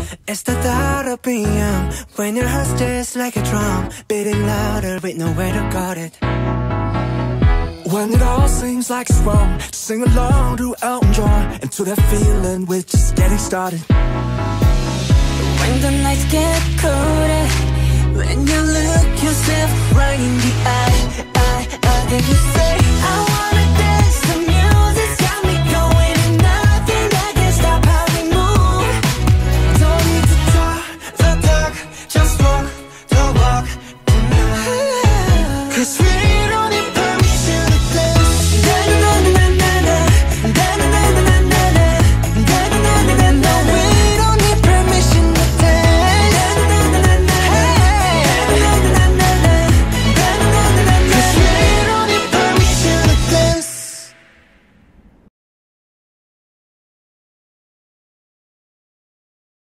It's the thought of PM when your heart's just like a drum, beating louder with nowhere to guard it. When it all seems like it's wrong, just sing along to Elton John and to that feeling we're just getting started. When the nights get colder, when you look yourself right in the eye, then you say, I wanna dance the music.